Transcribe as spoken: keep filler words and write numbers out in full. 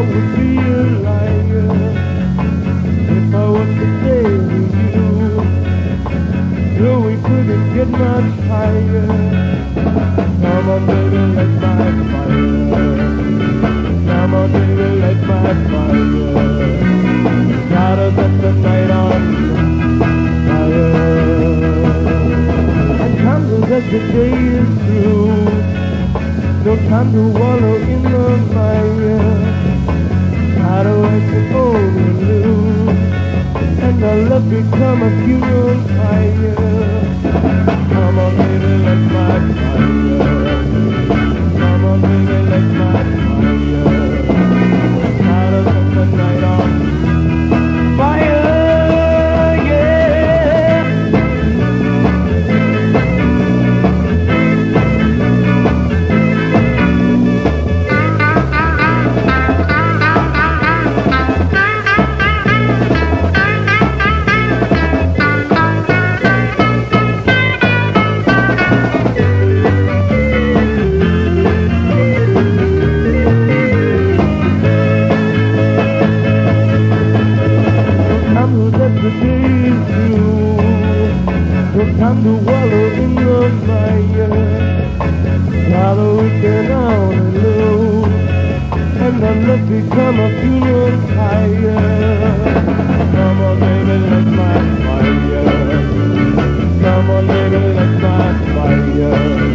would be a liar if I was to say to you, though we couldn't get much higher. Come on, baby, light my fire. Come on, baby, light my fire. Gotta set the night on fire. And candles as the day is through. No time to wallow in the mire. How do I can only lose? And our love become a funeral pyre. Come on, baby, light my fire. Come on, baby, light my fire. Gotta set the night on fire. Time to wallow in the fire. Gotta weekend on and low. And then let's become a funeral pyre. Come on, baby, light my fire. Come on, baby, light my fire.